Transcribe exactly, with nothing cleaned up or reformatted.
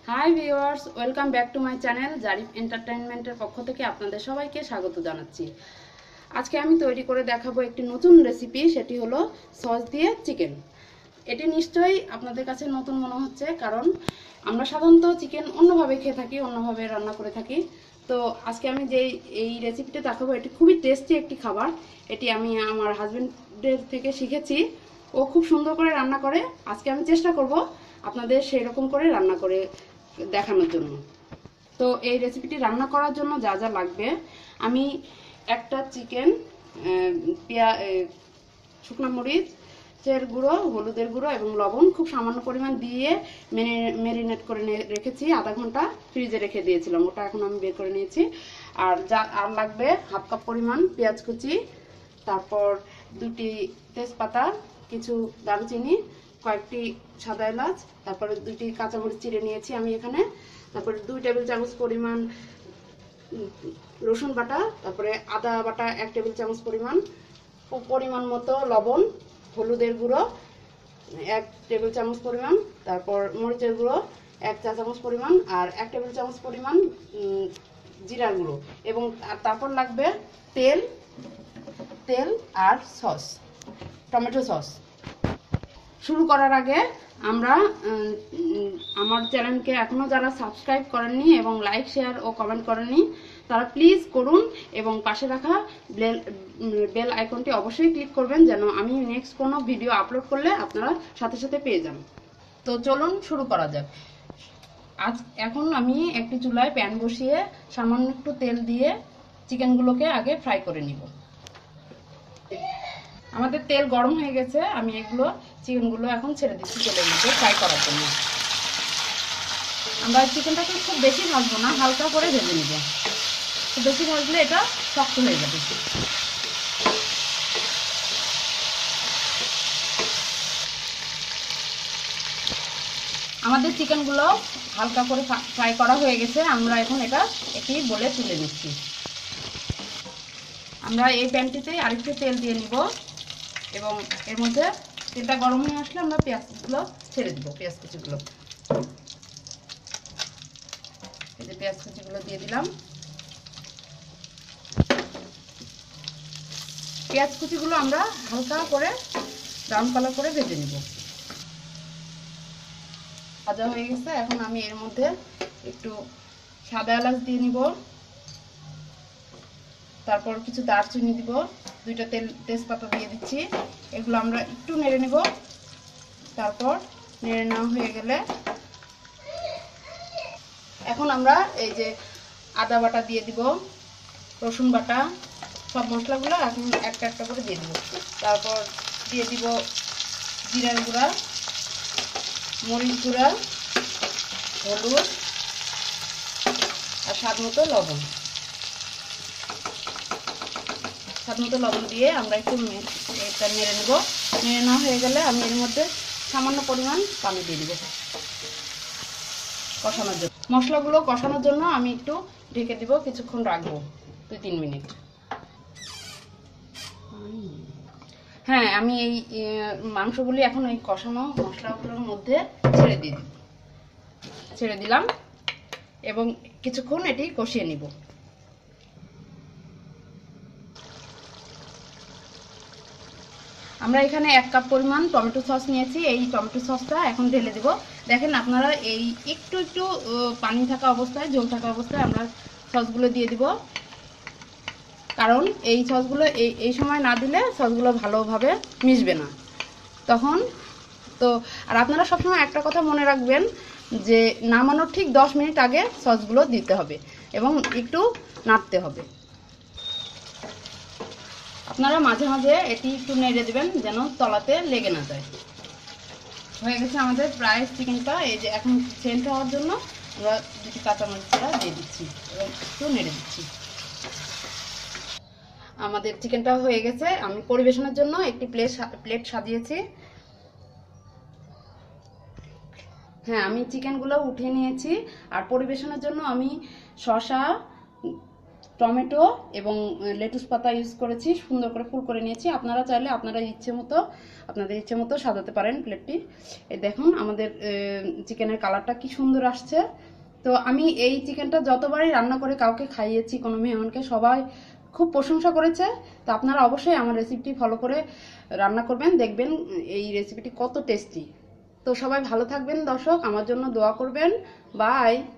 High viewers, welcome back to my channel Zarif এন্টারটেইনমেন্টের পক্ষ থেকে আপনাদের সবাইকে স্বাগত জানাচ্ছি। আজকে আমি তৈরি করে দেখাবো একটি নতুন রেসিপি, সেটি হলো সস দিয়ে চিকেন। এটি নিশ্চয়ই আপনাদের কাছে নতুন মনে হচ্ছে, কারণ আমরা সাধারণত চিকেন অন্যভাবে খেয়ে থাকি, অন্যভাবে রান্না করে থাকি। তো আজকে আমি যেই এই রেসিপিটা দেখাবো, এটি খুবই টেস্টি একটি খাবার। এটি আমি আমার হাজবেন্ডের থেকে শিখেছি, ও খুব সুন্দর করে রান্না করে। আজকে আমি চেষ্টা করব আপনাদের সেই রকম করে রান্না করে দেখানোর জন্য। তো এই রেসিপিটি রান্না করার জন্য যা যা লাগবে, আমি একটা চিকেন, পেঁয়া শুকনো মরিচের গুঁড়ো, হলুদের গুঁড়ো এবং লবণ খুব সামান্য পরিমাণ দিয়ে ম্যারিনেট করে রেখেছি। আধা ঘন্টা ফ্রিজে রেখে দিয়েছিলাম, ওটা এখন আমি বের করে নিয়েছি। আর যা আর লাগবে হাফ কাপ পরিমাণ পেঁয়াজ কুচি, তারপর দুটি তেজপাতা, কিছু দারুচিনি, কয়েকটি সাদা এলাচ, তারপরে দুইটি কাঁচামরিচ চিড়ে নিয়েছি আমি এখানে, তারপরে দুই টেবিল চামচ পরিমাণ রসুন বাটা, তারপরে আদা বাটা এক টেবিল চামচ পরিমাণ, পরিমাণ মতো লবণ, হলুদের গুঁড়ো এক টেবিল চামচ পরিমাণ, তারপর মরিচের গুঁড়ো এক চা চামচ পরিমাণ, আর এক টেবিল চামচ পরিমাণ জিরার গুঁড়ো, এবং তারপর লাগবে তেল তেল আর সস, টমেটো সস। শুরু করার আগে আমরা আমার চ্যানেলকে এখনও যারা সাবস্ক্রাইব করেননি এবং লাইক শেয়ার ও কমেন্ট করেননি, তারা প্লিজ করুন এবং পাশে রাখা বেল বেল আইকনটি অবশ্যই ক্লিক করবেন, যেন আমি নেক্সট কোনো ভিডিও আপলোড করলে আপনারা সাথে সাথে পেয়ে যান। তো চলুন শুরু করা যাক। আজ এখন আমি একটি চুলায় প্যান বসিয়ে সামান্য একটু তেল দিয়ে চিকেনগুলোকে আগে ফ্রাই করে নিব। আমাদের তেল গরম হয়ে গেছে, আমি এগুলো চিকেনগুলো এখন ছেড়ে দিচ্ছি তেলের মধ্যে ফ্রাই করার জন্য। আমরা চিকেনটাকে খুব বেশি ভাজবো না, হালকা করে ভেজে নিব। খুব বেশি ভাজলে এটা শক্ত হয়ে যাবে। আমাদের চিকেনগুলো হালকা করে ফ্রাই করা হয়ে গেছে, আমরা এখন এটা একটি বলে তুলে নিচ্ছি। আমরা এই প্যানটিতে আরেকটু তেল দিয়ে নিব এবং এর মধ্যে তেলটা গরম হয়ে আসলে আমরা পেঁয়াজগুলো ছেড়ে দিব। পেঁয়াজ কুচিগুলো এই যে পেঁয়াজ কুচিগুলো দিয়ে দিলাম। পেঁয়াজ কুচিগুলো আমরা হালকা করে ব্রাউন কালার করে ভেজে নিব। ভাজা হয়ে গেছে, এখন আমি এর মধ্যে একটু সাদা এলাচ দিয়ে নিব, তারপর কিছু দারচিনি দিব, দুইটা তেল তেজপাতা দিয়ে দিচ্ছি। এগুলো আমরা একটু নেড়ে নেব। তারপর নেড়ে নেওয়া হয়ে গেলে এখন আমরা এই যে আদা বাটা দিয়ে দিব, রসুন বাটা, সব মশলাগুলো এখন একটা একটা করে দিয়ে দিব। তারপর দিয়ে দিব জিরার গুঁড়া, মরিচ গুঁড়া, হলুদ আর স্বাদ মতো লবণ। স্বাদ মতো লবণ দিয়ে আমরা একটু এটা নেড়ে নেব। নেড়ে নেওয়া হয়ে গেলে আমি এর মধ্যে সামান্য পরিমাণ পানি দিয়ে দেব কষানোর জন্য। মশলাগুলো কষানোর জন্য আমি একটু ঢেকে দিব, কিছুক্ষণ রাখবো, দুই তিন মিনিট। হ্যাঁ, আমি এই মাংসগুলি এখন এই কষানো মশলাগুলোর মধ্যে ছেড়ে দিয়ে দিব ছেড়ে দিলাম এবং কিছুক্ষণ এটি কষিয়ে নিব। আমরা এখানে এক কাপ পরিমাণ টমেটো সস নিয়েছি, এই টমেটো সসটা এখন ঢেলে দেব। দেখেন আপনারা, এই একটু একটু পানি থাকা অবস্থায়, ঝোল থাকা অবস্থায় আমরা সসগুলো দিয়ে দিব, কারণ এই সসগুলো এই এই সময় না দিলে সসগুলো ভালোভাবে মিশবে না তখন। তো আর আপনারা সবসময় একটা কথা মনে রাখবেন যে নামানোর ঠিক দশ মিনিট আগে সসগুলো দিতে হবে এবং একটু নাড়তে হবে। আপনারা মাঝে মাঝে এটি একটু নেড়ে দেবেন যেন তলাতে লেগে না যায়। হয়ে গেছে আমাদের প্রায় চিকেনটা। এই যে এখন সেন্ট হওয়ার জন্য আমরা দুটি কাঁচামরিচটা দিয়ে দিচ্ছি এবং একটু নেড়ে দিচ্ছি। আমাদের চিকেনটা হয়ে গেছে। আমি পরিবেশনের জন্য একটি প্লেট প্লেট সাজিয়েছি। হ্যাঁ, আমি চিকেনগুলো উঠিয়ে নিয়েছি। আর পরিবেশনের জন্য আমি শসা, টমেটো এবং লেটুস পাতা ইউজ করেছি, সুন্দর করে ফুল করে নিয়েছি। আপনারা চাইলে আপনারা ইচ্ছে মতো আপনাদের ইচ্ছে মতো সাজাতে পারেন প্লেটটি। এই দেখুন আমাদের চিকেনের কালারটা কি সুন্দর আসছে। তো আমি এই চিকেনটা যতবারই রান্না করে কাউকে খাইয়েছি, কোনো মেহমানকে, সবাই খুব প্রশংসা করেছে। তো আপনারা অবশ্যই আমার রেসিপিটি ফলো করে রান্না করবেন, দেখবেন এই রেসিপিটি কত টেস্টি। তো সবাই ভালো থাকবেন দর্শক, আমার জন্য দোয়া করবেন। বাই।